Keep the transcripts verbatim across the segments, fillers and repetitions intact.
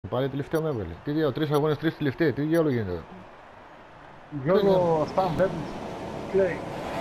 Πάλι τελευταίο με έβγαλε. Τι δύο, τρεις αγώνες, τρεις τελευταίοι. Τι διάλογο γίνεται εδώ. Γιώργο, αυτά βλέπεις. Τι λέει.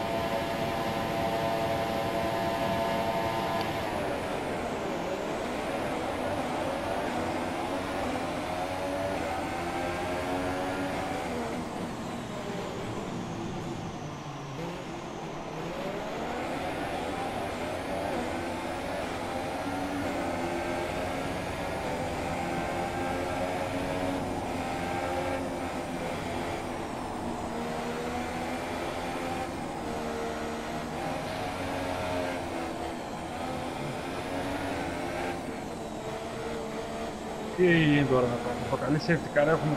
Τι έγινε τώρα να κάνουμε. Το καλή safety car έχουμε.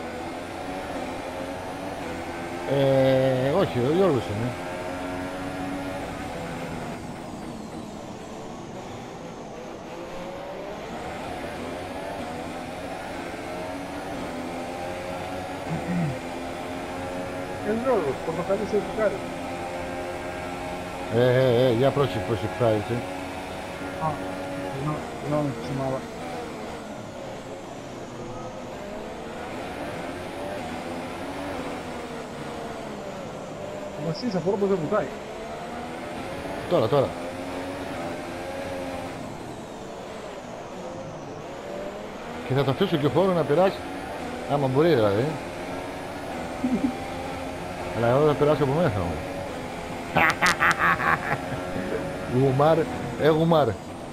Ε, όχι, ο Γιώργος είναι. Ε, Γιώργος, το καλή safety car. Ε, ε, ε, για πρόσεχε πως εκφράζεται. Α, συγγνώμη τη ομάδα. Ο Βασίλης αφορώ πως δεν βουτάει. Τώρα, τώρα. Και θα το αφήσω και χώρο να περάσει. Άμα μπορεί δηλαδή. Αλλά εγώ θα περάσω από μέσα μου. Γουμάρ, ε γουμάρ.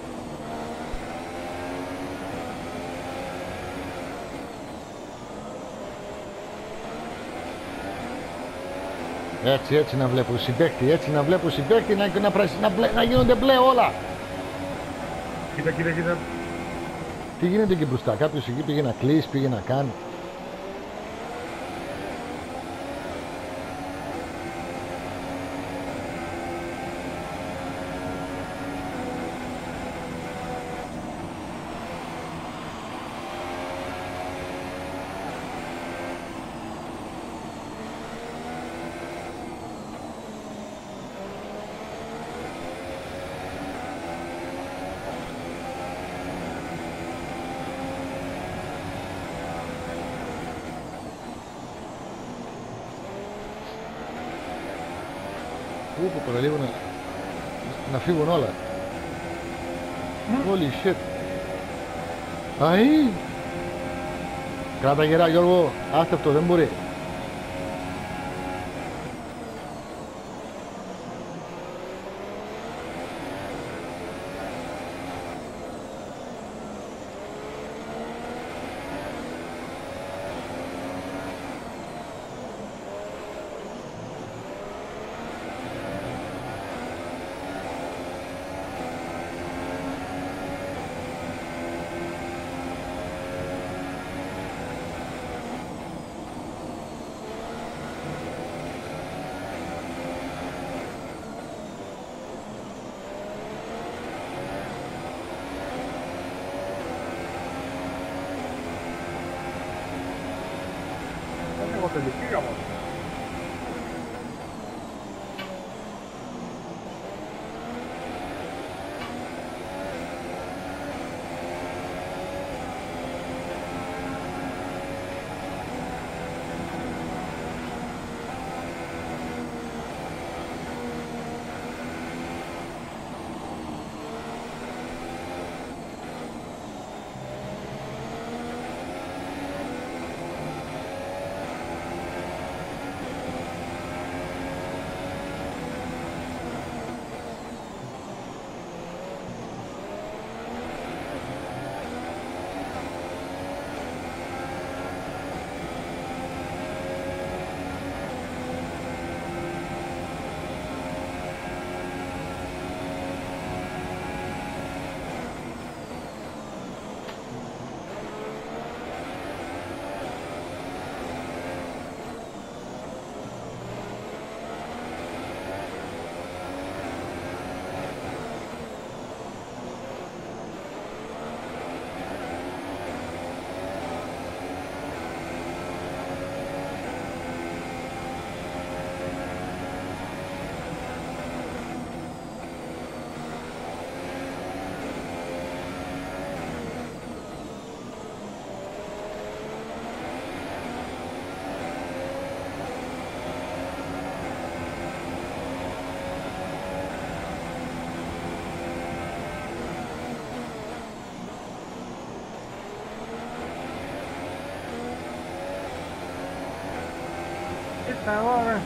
Έτσι, έτσι να βλέπω συμπαίκτη, έτσι να βλέπω συμπαίκτη, να, να, να, να, να γίνονται μπλε όλα. Κοίτα, κοίτα, κοίτα. Τι γίνεται εκεί μπροστά, κάποιος εκεί πήγε να κλείσει, πήγε να κάνει. Ούπο, τώρα λίγο να, να φύγουν όλα. Holy shit. Αϊ! Κράτα γερά Γιώργο, άστε αυτό, δεν μπορεί. Δεν έχω τελειώσει γάμο. Κοίτα εδώ ρε.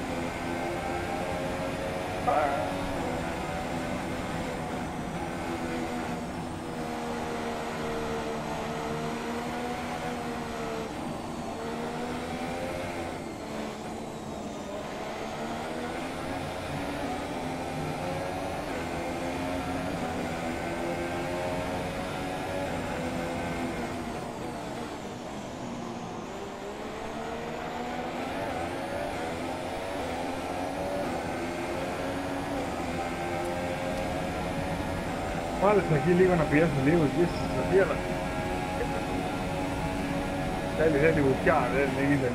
Πάλι στην αρχή λίγο να πιέσουμε λίγο εκεί στη στρατεία, αλλά θέλει, θέλει βουτιά, δεν γίνεται.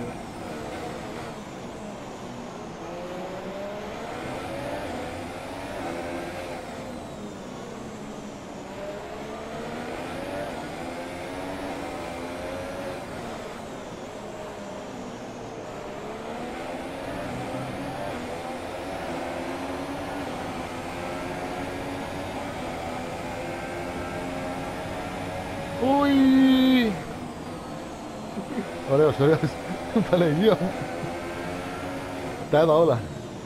Ουι! Ωραίος, ωραίος. Παναγία μου. Τα είδα όλα.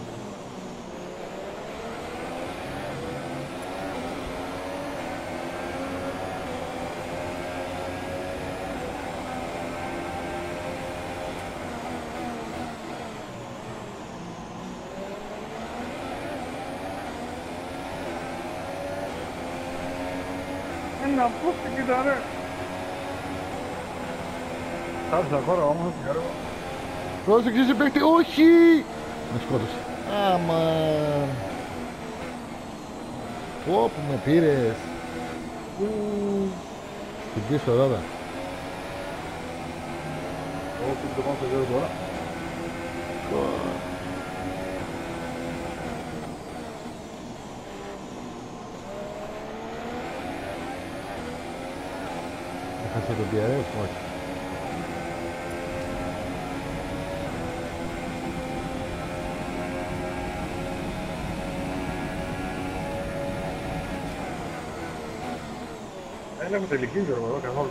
Ένα πούστη κοίτα ρε. Άφησα χώρα όμως, Γιώργο. Πρόσεξε σε παίχτη, όχι! Με σκότωσε. Αμαν. Πω που με πήρες. Στην πίσω ρόδα. Εγώ που το πάω στο Γιώργο τώρα. Έχασε τον πι αρ ες, όχι. Δεν έχω τελική Γιώργο εδώ καθόλου.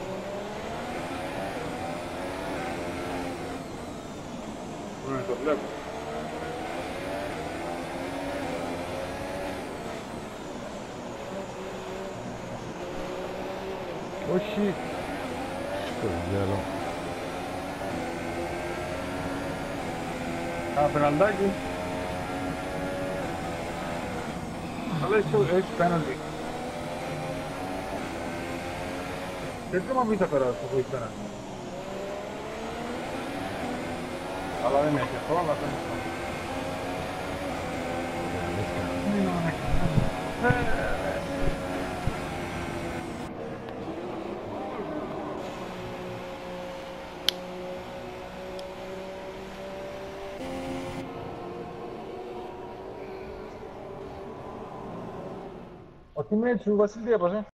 Ναι, το βλέπω. Όχι. Στο διάλο. Κάνα πεναλτάκι. Αλλά έχεις, έχεις πέναλτι. Γιατί δεν μου θα περάσει που έχεις πέναλτι. Αλλά δεν έχει αυτό, αλλά δεν έχει αυτό. Ο teammate σου Βασίλη τι έπασε.